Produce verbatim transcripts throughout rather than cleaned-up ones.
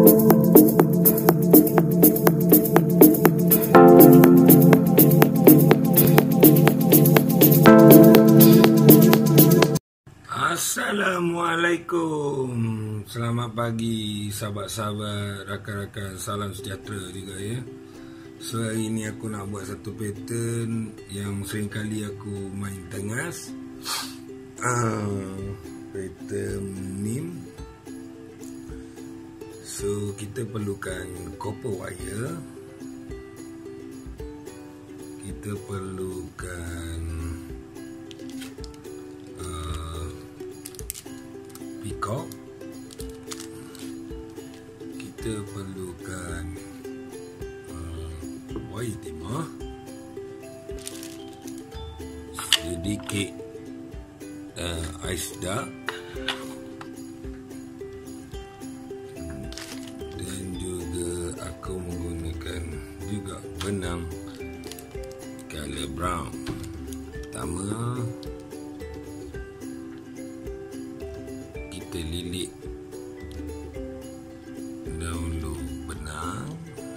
Assalamualaikum. Selamat pagi sahabat-sahabat, rakan-rakan, salam sejahtera juga ya. So hari ni aku nak buat satu pattern yang sering kali aku main tengas. uh, Pattern nim. So kita perlukan copper wire, kita perlukan peacock, kita perlukan uh, wire timah, sedikit uh, ice duck, dan juga aku menggunakan juga benang color brown. Pertama kita lilit dahulu benang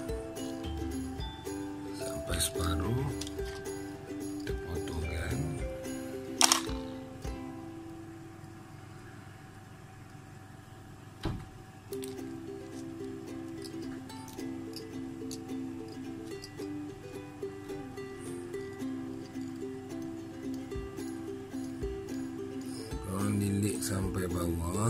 sampai separuh, kita potongkan. Korang lilit sampai bawah.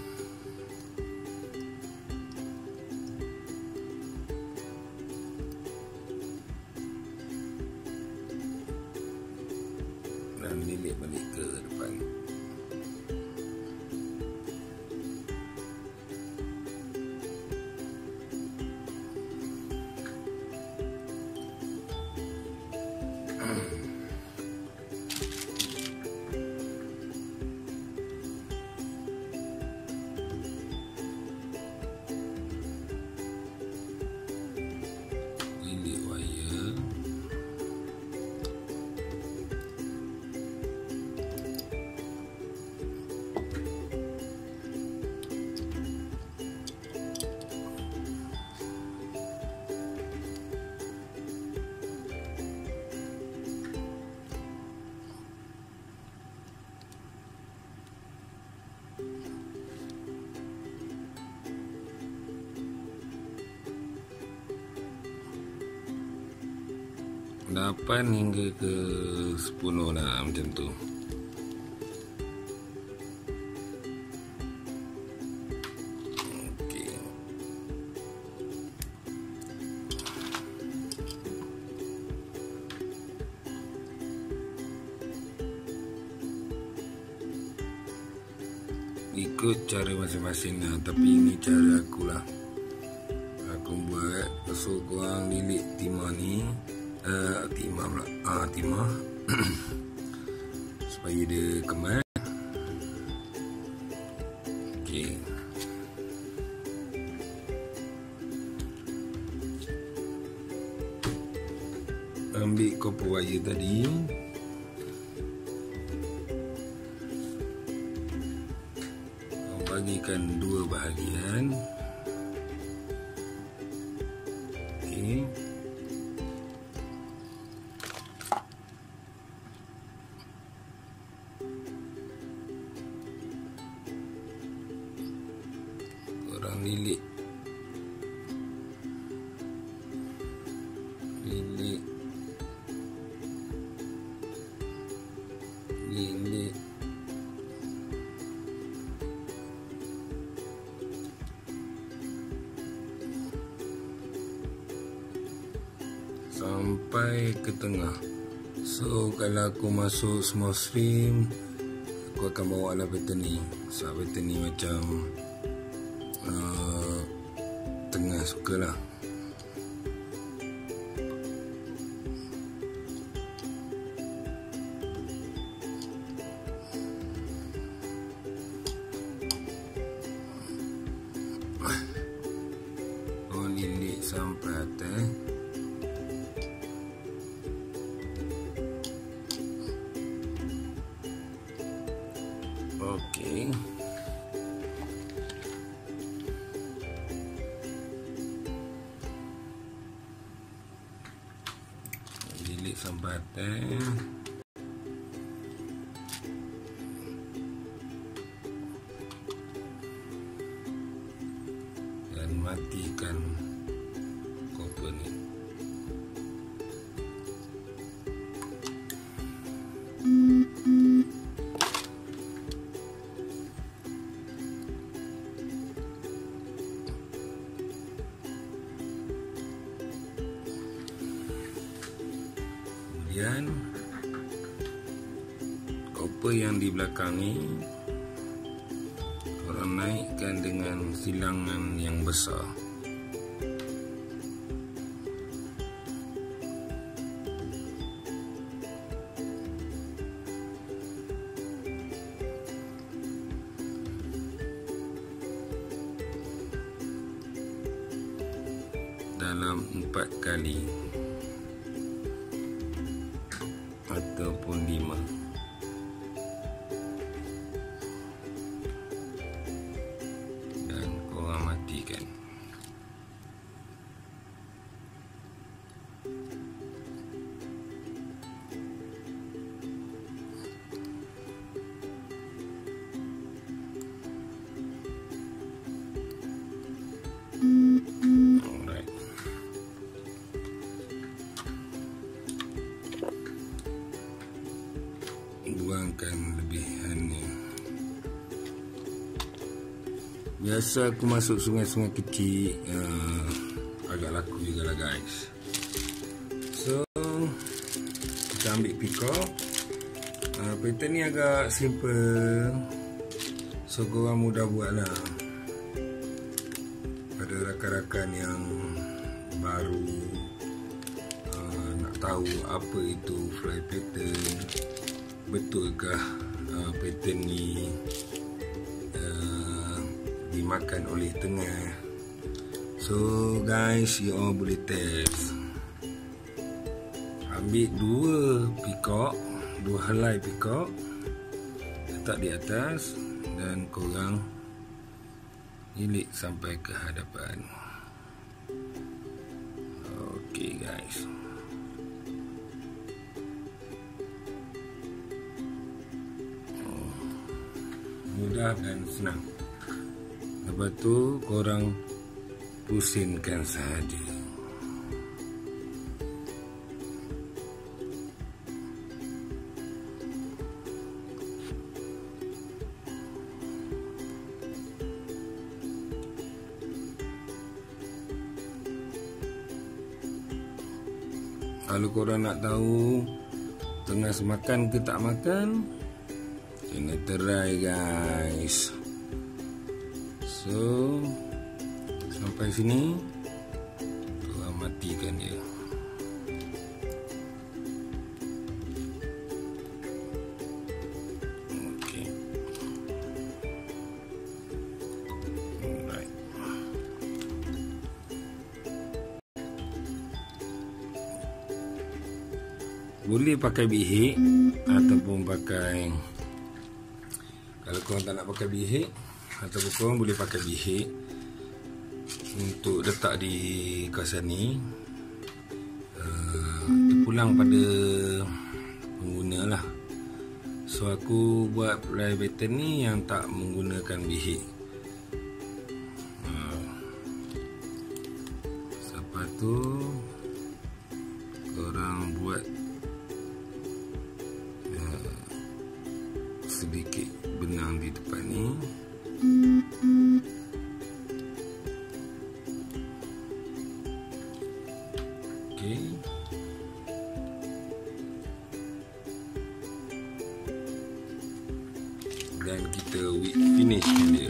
Dan lilit balik ke depan. lapan hingga ke sepuluh lah, macam tu. Okey. Ikut cara masing-masing lah, tapi ini cara aku lah. Aku buat, so korang lilit timah ni, Uh, timah pula, ah, timah supaya dia kemas. Okey. Ambil copper wire tadi, bagikan dua bahagian. Okey. Lilit lilit lilit sampai ke tengah. So kalau aku masuk small stream, aku akan bawa lah pattern ni. So pattern ni macam Uh, tengah suka lah. Oh, lilit sampai atas. Okey. sampai atas. Dan matikan koper ni. Kemudian koper yang di belakang ni korang naikkan dengan silangan yang besar. Dalam empat kali ataupun lima. Dan korang matikan. Alright. Buangkan lebihannya. Biasa aku masuk sungai-sungai kecil, uh, agak laku juga lah guys. So kita ambil peacock. uh, Pattern ni agak simple, so korang mudah buat lah. Pada rakan-rakan yang baru uh, nak tahu apa itu fly pattern, betulkah uh, pattern ni uh, dimakan oleh tengah. So guys, you all boleh test. Ambil dua peacock, dua helai peacock, letak di atas dan korang ilik sampai ke hadapan. Okay guys, mudah dan senang. Lepas tu korang pusingkan sahaja. Kalau korang nak tahu tengah semakan ke tak makan, kena try guys. So sampai sini korang matikan dia. Okay. Alright. Boleh pakai bihik ataupun pakai, kalau korang tak nak pakai bihik, ataupun korang boleh pakai bihik untuk letak di kawasan ni. uh, Terpulang pada pengguna lah. So aku buat fly pattern ni yang tak menggunakan bihik. uh, Lepas tu korang buat sedikit benang di depan ni. Okey. Dan kita wig finish dia.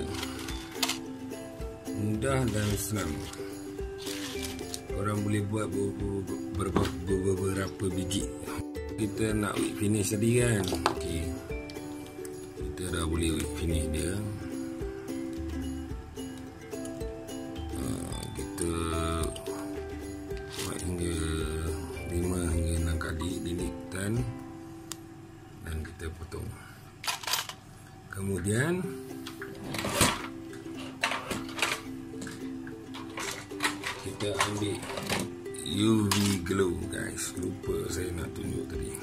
Mudah dan senang. Orang boleh buat beberapa, beberapa biji. Kita nak wig finish tadi kan. Okey. Kita dah boleh finish dia. uh, Kita buat hingga lima hingga enam kali lilitan dan kita potong. Kemudian kita ambil U V glow guys. Lupa saya nak tunjuk tadi.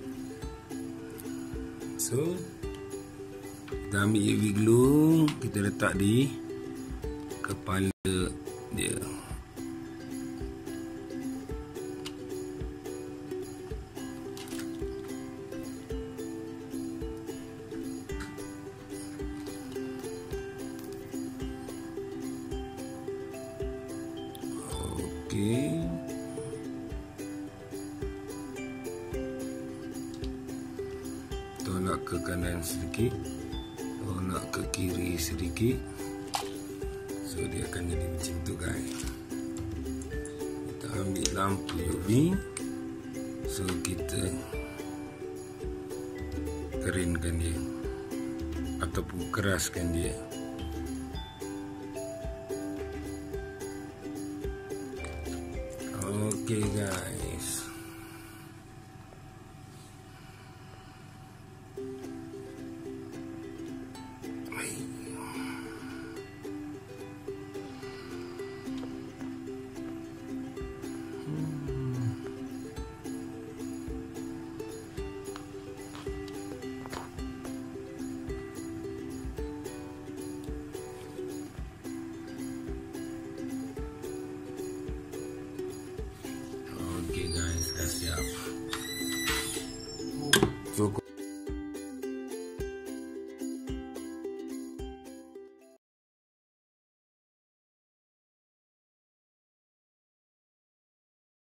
So kita ambil U V glow, kita letak di kepala dia. Okey. Tolak ke kanan sedikit, tolak ke kiri sedikit. So dia akan jadi macam tu guys. Kita ambil lampu U V. So kita keringkan dia ataupun keraskan dia. Okay guys,